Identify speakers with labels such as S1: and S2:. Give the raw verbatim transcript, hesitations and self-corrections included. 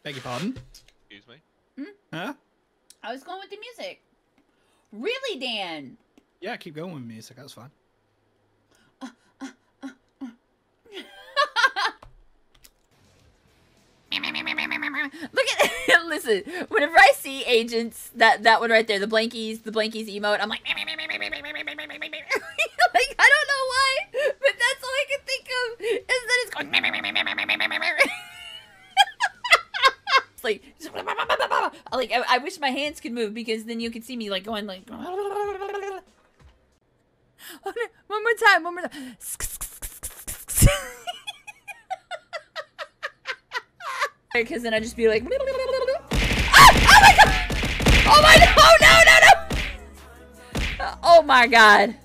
S1: Beg your pardon?
S2: Excuse me?
S3: Hmm?
S1: Huh?
S3: I was going with the music. Really, Dan?
S1: Yeah, keep going with music. That's fine.
S3: Uh, uh, uh, uh. Look at listen. Whenever I see agents, that that one right there, the blankies, the blankies emote, I'm like, like I don't know why, but that's all I can think of is that it's going. It's like, like I, I wish my hands could move because then you could see me like going like. One more time, one more time. Because then I'd just be like, ah! Oh my god! Oh my god! Oh no, no, no! Oh my god!